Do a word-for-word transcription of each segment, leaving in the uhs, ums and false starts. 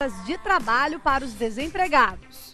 de trabalho para os desempregados.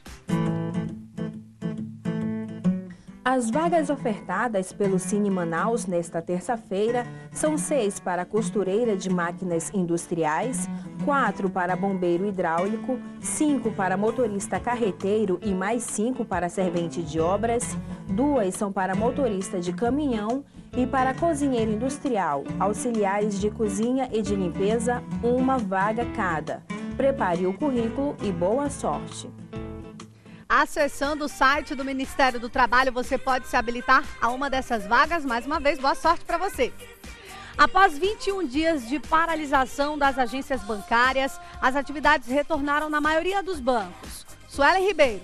As vagas ofertadas pelo Cine Manaus nesta terça-feira são seis para costureira de máquinas industriais, quatro para bombeiro hidráulico, cinco para motorista carreteiro e mais cinco para servente de obras, duas são para motorista de caminhão e para cozinheiro industrial, auxiliares de cozinha e de limpeza, uma vaga cada. Prepare o currículo e boa sorte. Acessando o site do Ministério do Trabalho, você pode se habilitar a uma dessas vagas. Mais uma vez, boa sorte para você. Após vinte e um dias de paralisação das agências bancárias, as atividades retornaram na maioria dos bancos. Suelen Ribeiro.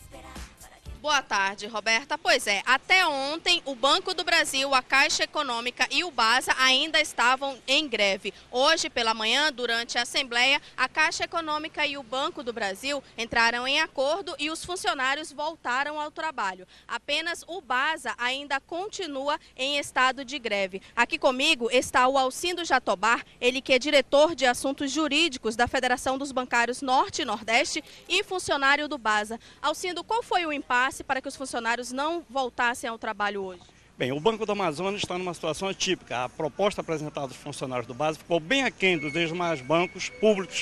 Boa tarde, Roberta. Pois é, até ontem o Banco do Brasil, a Caixa Econômica e o BASA ainda estavam em greve. Hoje, pela manhã, durante a Assembleia, a Caixa Econômica e o Banco do Brasil entraram em acordo e os funcionários voltaram ao trabalho. Apenas o BASA ainda continua em estado de greve. Aqui comigo está o Alcindo Jatobar, ele que é diretor de assuntos jurídicos da Federação dos Bancários Norte e Nordeste e funcionário do BASA. Alcindo, qual foi o impasse para que os funcionários não voltassem ao trabalho hoje? Bem, o Banco do Amazonas está numa situação atípica. A proposta apresentada aos funcionários do BASA ficou bem aquém dos demais bancos públicos,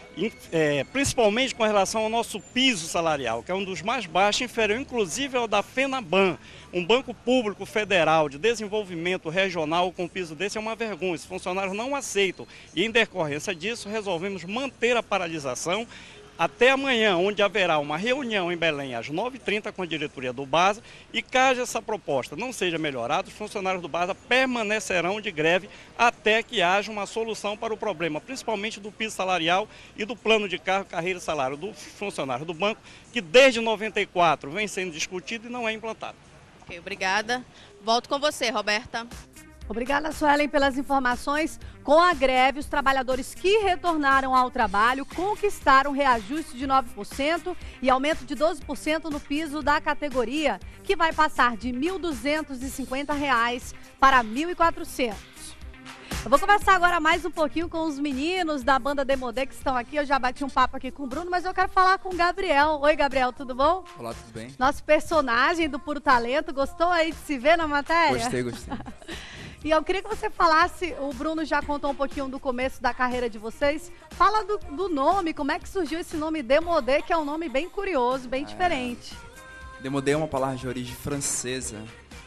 é, principalmente com relação ao nosso piso salarial, que é um dos mais baixos, inferior inclusive ao da FENABAN. Um banco público federal de desenvolvimento regional com piso desse é uma vergonha. Os funcionários não aceitam e, em decorrência disso, resolvemos manter a paralisação até amanhã, onde haverá uma reunião em Belém às nove e trinta com a diretoria do BASA e caso essa proposta não seja melhorada, os funcionários do BASA permanecerão de greve até que haja uma solução para o problema, principalmente do piso salarial e do plano de cargo, carreira e salário do funcionário do banco, que desde noventa e quatro vem sendo discutido e não é implantado. Ok, obrigada. Volto com você, Roberta. Obrigada, Suelen, pelas informações. Com a greve, os trabalhadores que retornaram ao trabalho conquistaram reajuste de nove por cento e aumento de doze por cento no piso da categoria, que vai passar de mil duzentos e cinquenta reais para mil e quatrocentos. Eu vou conversar agora mais um pouquinho com os meninos da banda Demodé que estão aqui. Eu já bati um papo aqui com o Bruno, mas eu quero falar com o Gabriel. Oi, Gabriel, tudo bom? Olá, tudo bem? Nosso personagem do Puro Talento. Gostou aí de se ver na matéria? Gostei, gostei. E eu queria que você falasse, o Bruno já contou um pouquinho do começo da carreira de vocês. Fala do, do nome, como é que surgiu esse nome Demodé, que é um nome bem curioso, bem é, diferente. Demodé é uma palavra de origem francesa.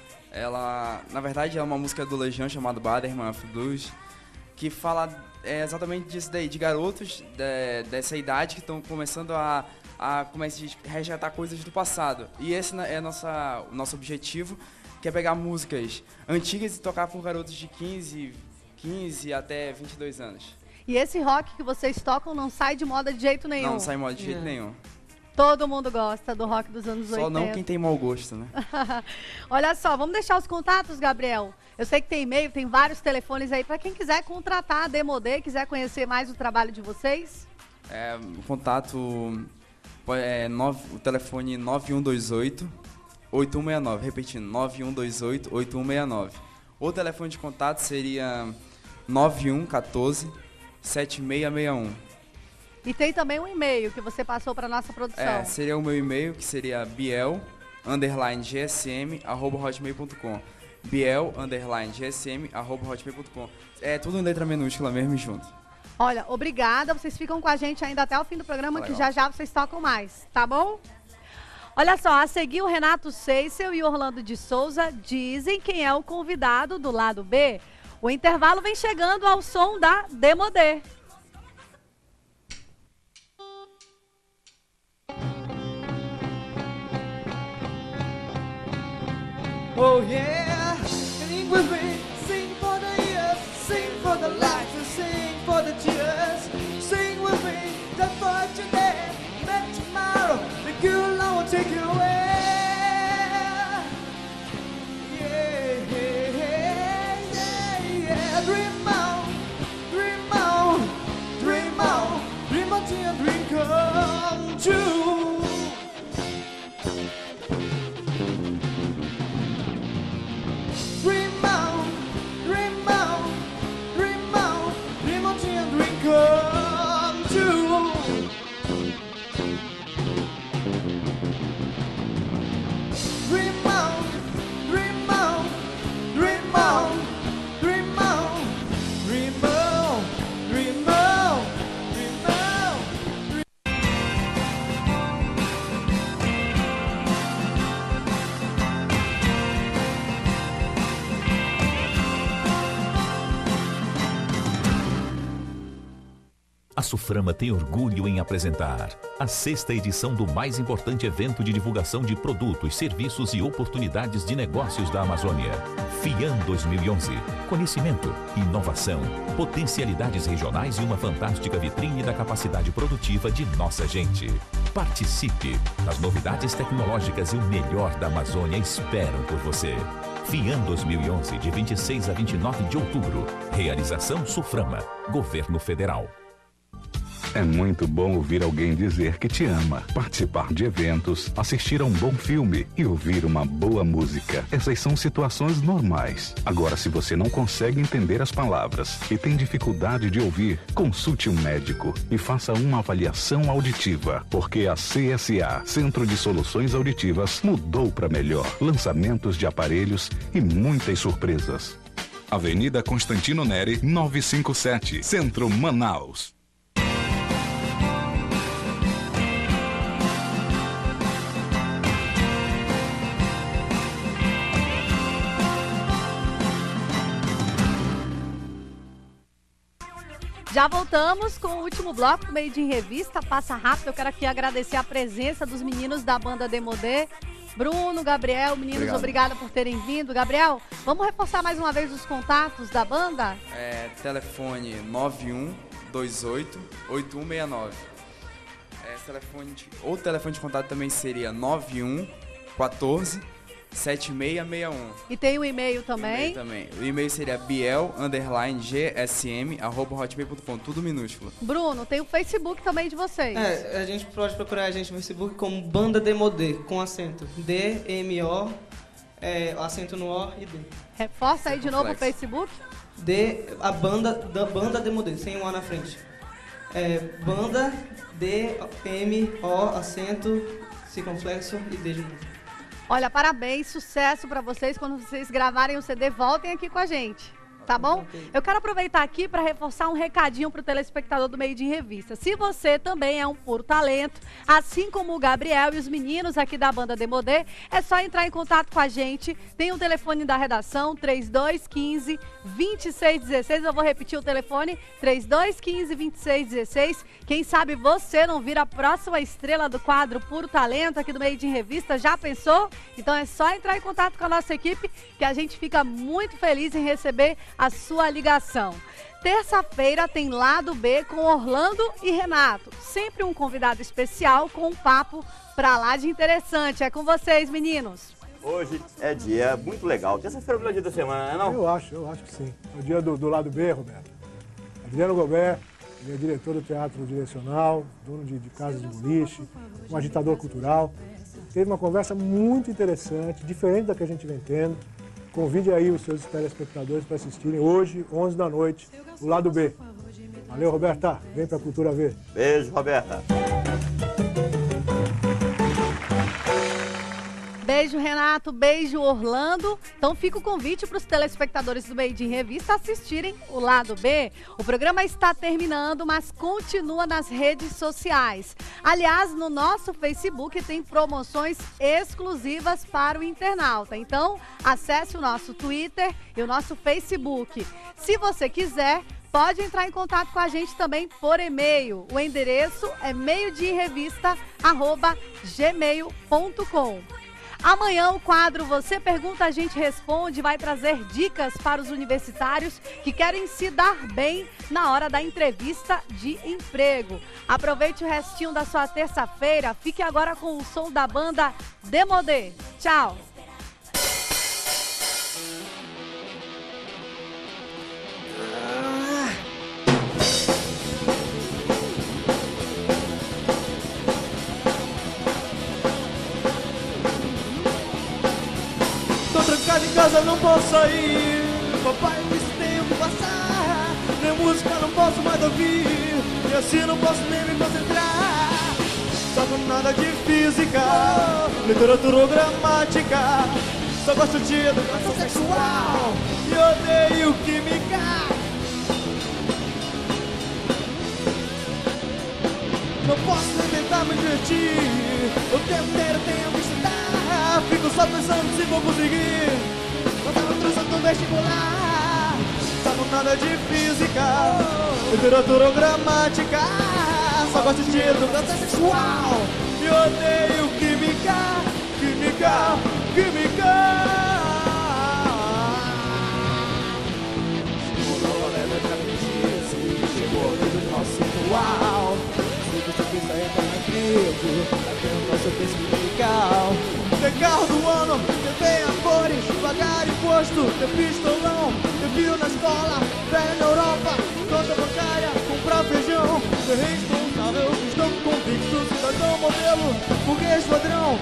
Ela, na verdade, é uma música do Legião chamada Baderman of Blues, que fala é, exatamente disso daí, de garotos de, dessa idade que estão começando a, a, começar a resgatar coisas do passado. E esse é nossa, o nosso objetivo, que é pegar músicas antigas e tocar por garotos de quinze, quinze até vinte e dois anos. E esse rock que vocês tocam não sai de moda de jeito nenhum? Não, não sai de moda de jeito é. nenhum. Todo mundo gosta do rock dos anos só oitenta. Só não quem tem mau gosto, né? Olha só, vamos deixar os contatos, Gabriel? Eu sei que tem e-mail, tem vários telefones aí para quem quiser contratar a Demodé, quiser conhecer mais o trabalho de vocês. É, o contato é nove, o telefone nove um dois oito, oito um seis nove, repetindo, nove um dois oito, oito um seis nove. O telefone de contato seria nove um um quatro, sete seis seis um. E tem também um e-mail que você passou para nossa produção. É, seria o meu e-mail, que seria biel, underline, gsm, arroba hotmail ponto com. biel, underline, gsm, arroba hotmail ponto com. É tudo em letra minúscula mesmo e junto. Olha, obrigada. Vocês ficam com a gente ainda até o fim do programa, que já já vocês tocam mais, tá bom? Olha só, a seguir o Renato Seissel e Orlando de Souza dizem quem é o convidado do lado B. O intervalo vem chegando ao som da Demodé. Oh yeah, sing with me, sing for the years, sing for the lights and sing for the tears. Sing with me, that for today, that tomorrow, the good Lord will take you away. Yeah, yeah, yeah, yeah. Dream on, dream on, dream on, dream on till your dream come true. Dream on, dream on, dream on, dream on till your dream come true. A Suframa tem orgulho em apresentar a sexta edição do mais importante evento de divulgação de produtos, serviços e oportunidades de negócios da Amazônia. FIAM dois mil e onze. Conhecimento, inovação, potencialidades regionais e uma fantástica vitrine da capacidade produtiva de nossa gente. Participe! As novidades tecnológicas e o melhor da Amazônia esperam por você. FIAM dois mil e onze, de vinte e seis a vinte e nove de outubro. Realização Suframa, Governo Federal. É muito bom ouvir alguém dizer que te ama, participar de eventos, assistir a um bom filme e ouvir uma boa música. Essas são situações normais. Agora, se você não consegue entender as palavras e tem dificuldade de ouvir, consulte um médico e faça uma avaliação auditiva, porque a C S A, Centro de Soluções Auditivas, mudou para melhor. Lançamentos de aparelhos e muitas surpresas. Avenida Constantino Neri, novecentos e cinquenta e sete, Centro, Manaus. Já voltamos com o último bloco do Made in Revista. Passa rápido, eu quero aqui agradecer a presença dos meninos da banda Demodé. Bruno, Gabriel, meninos, Obrigado. obrigada por terem vindo. Gabriel, vamos reforçar mais uma vez os contatos da banda? É, telefone nove um dois oito oito um seis nove. É, telefone de, ou telefone de contato também seria nove um quatorze sete seis seis um. E tem o um e-mail também? E-mail também. O e-mail seria biel underline gsm arroba hotmail ponto com, tudo minúsculo. Bruno, tem o Facebook também de vocês. É, a gente pode procurar a gente no Facebook como Banda Demodé, com acento D, M, O, é, acento no O e D. Reforça aí de novo o Facebook. D, a banda, da Banda Demodé, sem o A na frente. É, banda, D, M, O, acento, circunflexo e D de novo. Olha, parabéns, sucesso pra vocês. Quando vocês gravarem o C D, voltem aqui com a gente. Tá bom? Eu quero aproveitar aqui para reforçar um recadinho pro telespectador do Made in Revista. Se você também é um puro talento, assim como o Gabriel e os meninos aqui da banda Demodé, é só entrar em contato com a gente. Tem o telefone da redação, três dois um cinco, dois seis um seis. Eu vou repetir o telefone, três dois um cinco, dois seis um seis. Quem sabe você não vira a próxima estrela do quadro Puro Talento aqui do Made in Revista. Já pensou? Então é só entrar em contato com a nossa equipe que a gente fica muito feliz em receber a sua ligação. Terça-feira tem Lado B com Orlando e Renato. Sempre um convidado especial com um papo pra lá de interessante. É com vocês, meninos. Hoje é dia muito legal. Terça-feira é o melhor dia da semana, não é não? Eu acho, eu acho que sim. É o dia do, do Lado B, Roberto. Adriano Gobert, ele é diretor do Teatro Direcional, dono de, de casa de boliche, um agitador cultural. Teve uma conversa muito interessante, diferente da que a gente vem tendo. Convide aí os seus telespectadores para assistirem hoje, onze da noite, o Lado B. Valeu, Roberta. Vem pra Cultura ver. Beijo, Roberta. Beijo, Renato. Beijo, Orlando. Então fica o convite para os telespectadores do Made in Revista assistirem o Lado B. O programa está terminando, mas continua nas redes sociais. Aliás, no nosso Facebook tem promoções exclusivas para o internauta. Então, acesse o nosso Twitter e o nosso Facebook. Se você quiser, pode entrar em contato com a gente também por e-mail. O endereço é meiodiarrevista arroba gmail ponto com. Amanhã o quadro Você Pergunta, a gente responde, vai trazer dicas para os universitários que querem se dar bem na hora da entrevista de emprego. Aproveite o restinho da sua terça-feira, fique agora com o som da banda Demodé. Tchau! Trancado em casa, não posso sair. Papai disse que tenho que passar. Nem música não posso mais ouvir. E assim não posso nem me concentrar. Só com nada de física, literatura ou gramática. Só gosto de educação sexual e odeio química. Não posso tentar me divertir. O tempo inteiro tenho que estudar. Fico só pensando se vou conseguir. Não tava transando no vestibular. Tá com nada de física, literatura ou gramática. Só gosto de educação sexual e odeio química, química, química. Chegou a leva de aprendiz, chegou o dedo do nosso ritual. Se você pensa em estar na grego, tá vendo nosso texto musical. Tem carro do ano, T V a cores, pagar imposto, tem pistolão, tem filho na escola, velho na Europa, conta bancária, comprar feijão, ser responsável, estou convicto, cidadão modelo, burguês padrão.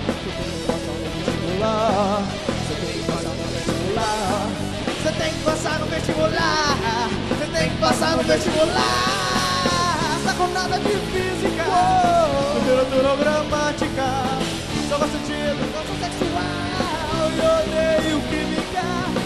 Você tem que passar no vestibular, você tem que passar no vestibular, você tem que passar no vestibular. Tá com nada de física, literatura ou gramática. Só gosto de educação sexual e odeio química,